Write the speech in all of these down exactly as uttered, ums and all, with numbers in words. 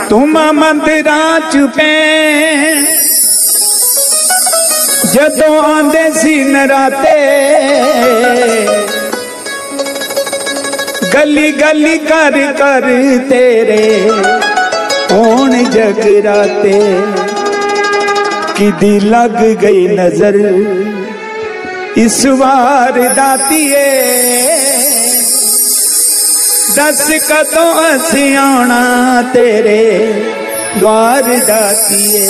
तुम मंदिरा चुपे जदों आंदे सी नराते, गली गली कर कर तेरे होण जगराते। किदी लग गई नजर इस वार दातिए, दस कदों असी आना तेरे द्वार दातिए।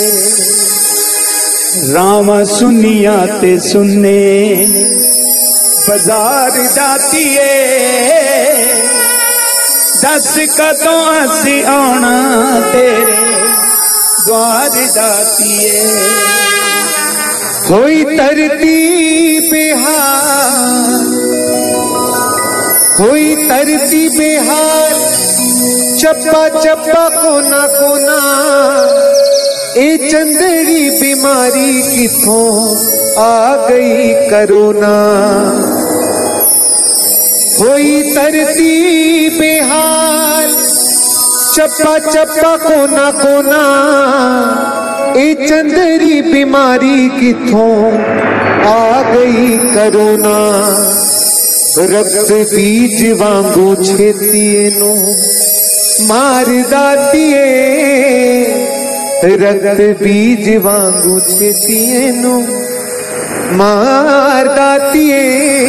राम सुनिया ते सुनने बाजार दातिए, दस कदों असी आना तेरे द्वार दातिए। होई धरती बेहाल, होई धरती बेहाल, चप्पा चप्पा कोना कोना, ए चंदड़ी बीमारी किथों आ गई करोना। होई धरती बेहाल, चप्पा चप्पा कोना कोना, ए चंदड़ी बीमारी किथों आ गई करोना। रक्त बीज वांगू छेतीए नो मार दातिए, रक्त बीज वांगू छेतीए नो मार दातिए।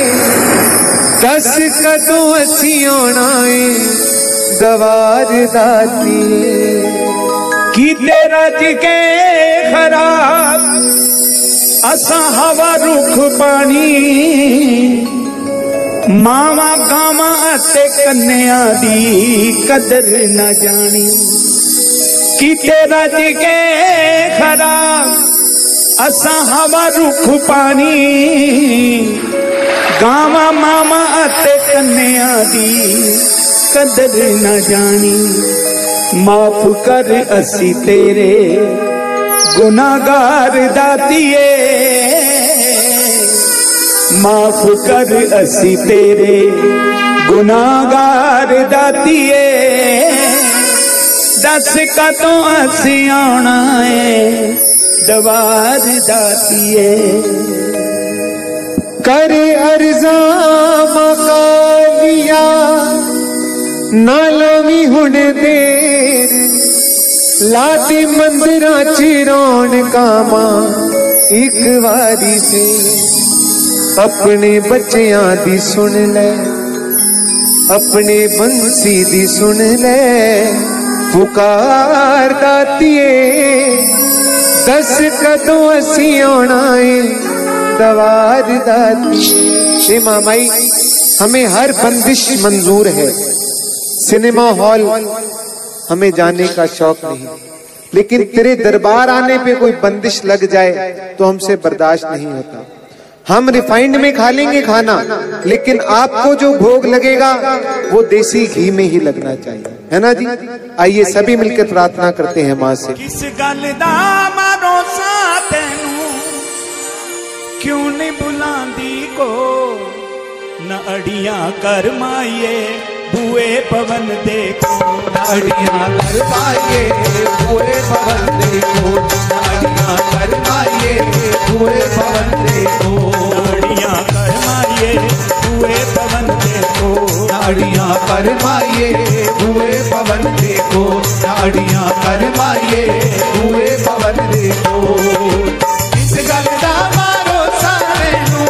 दस कदों असी आना है दवार दातिए। कीते रज के खराब असा हवा रुख पानी, मावा गावा अते कन्या दी कदर न जानी। कीते रज के खराब असा हवा रुख पानी, गावा मामा अते कन्या दी कदर न जानी। माफ कर असी तेरे गुनाहगार दातिए, माफ कर असी तेरे गुनाहगार दातिए। दस कदों असी आना है दवार दातिए। करे अर्जा मकालिया ना लावी हुण देर, लाती मंदिरा चिरौन कामा एक वारी से। अपने बच्चियां दी सुन ले, अपने बंसी दी सुन ले पुकार दातिए। दस कदों असी आना है दवार दातिए। मामाई हमें हर बंदिश मंजूर है, सिनेमा हॉल हमें जाने का शौक नहीं, लेकिन तेरे दरबार आने पे कोई बंदिश लग जाए तो हमसे बर्दाश्त नहीं होता। हम रिफाइंड में खा लेंगे खाना, लेकिन आपको जो भोग लगेगा वो देसी घी में ही लगना चाहिए, है ना जी। आइए सभी मिलकर प्रार्थना करते हैं मां से। किस गल दा भरोसा तैनू क्यों नहीं बुलांदी को, न अड़ियां कर माइए बुए पवन देखो, अड़ियां कर माइए बुए पवन देखो, अड़ियां कर माइए बुए पवन देखो, अड़ियां कर माइए बुए पवन देखो, अड़ियां कर माइए बुए पवन देखो, अड़ियां कर माइए बुए पवन देखो। इस गल दा भरोसा तैनू,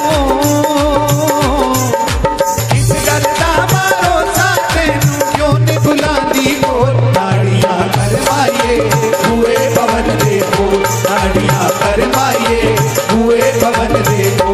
इस गल दा भरोसा तैनू क्यों नहीं बुलांदी को, अड़ियां कर माइए बुए पवन देखो, अड़ियां कर माइए बुए पवन देखो।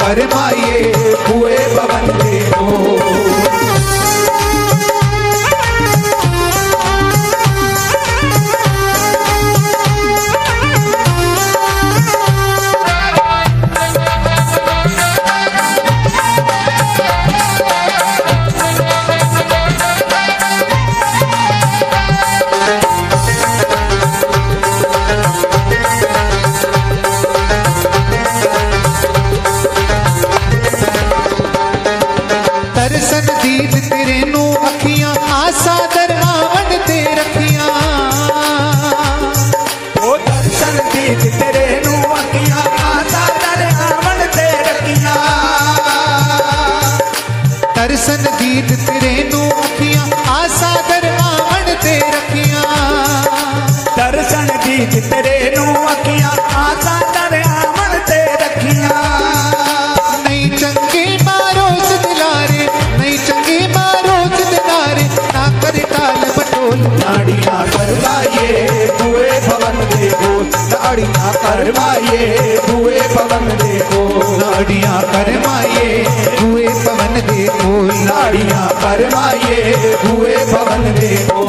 करमाइए हुए भवन देखो। दर्शन दीद तेरे नू अखियां आसा दर आवन ते रखियां। ओ दर्शन दीद तेरे नू अखियां आसा दर आवन ते रखियां। दर्शन दीद तेरे नू अखियां आसा दर आवन ते रखियां। दर्शन दीद तेरे नू अखियां आसा दर आवन ते रखियां। नहीं चंगे मारोज दिलारे नहीं चंगे मारोज दिलारे ना कर टाल बटोल। नाड़ियां करवाइए हुए भवन देखो। नाड़ियां करवाइए हुए भवन देखो। नाड़ियां करवाइए हुए पवन देखो। नाड़ियां करवाइए हुए भवन देखो।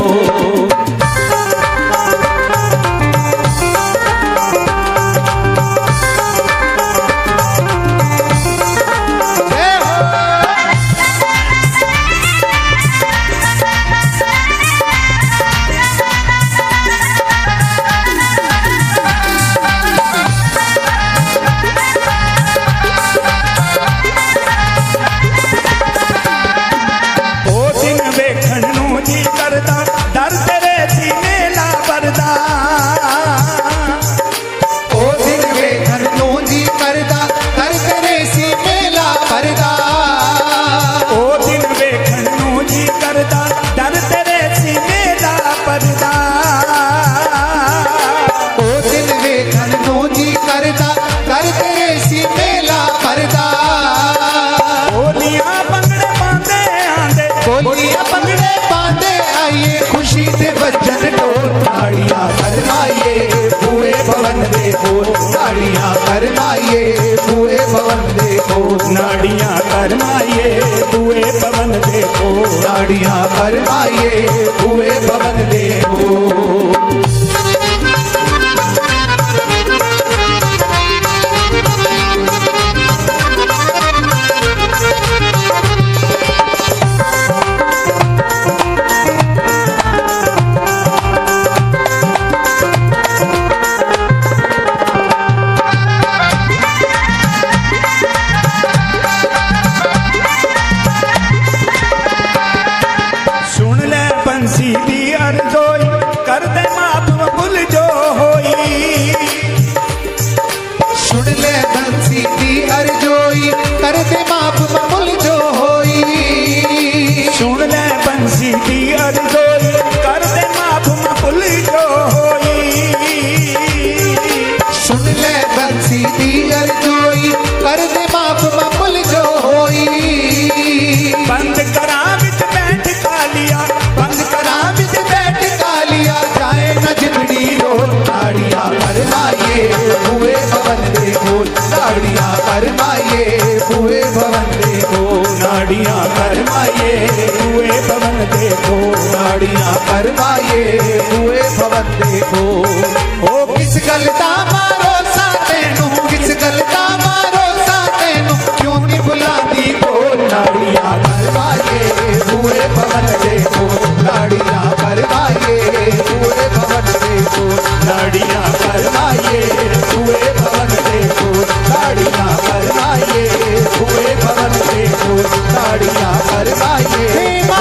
बोलिया पंगड़े पांदे आइए खुशी से बजन ढोल। नाड़ियां करवाइए हुए भवन देखो। नाड़ियां करवाइए हुए भवन देखो। नाड़ियां करवाइए हुए भवन देखो। नाड़ियां करवाइए हुए भवन देखो। नाड़ियां करवाइए हुए भवन देखो। नाड़ियां करवाइए हुए भवन देखो। नाड़ियां करवाइए हुए भवन देखो। ओ किस गलता मारो साते नू किस गलता मारो साते नू क्यों नहीं बुलाती बोल। नाड़ियां करवाइए हुए भवन देखो। नाड़ियां करवाइए हुए भवन देखो। नाड़ियां करवाइए हुए भवन देखो। नाड़ियां करवाइए हुए भवन देखो। नाड़ियां करवाइए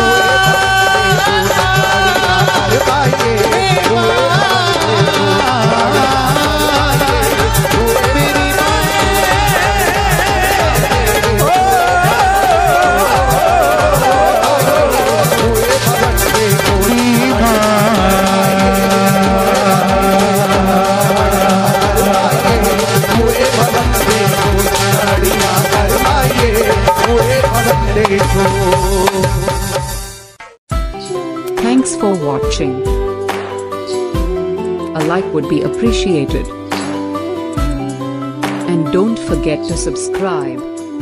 Thanks for watching. A like would be appreciated. And don't forget to subscribe.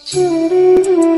Thank you.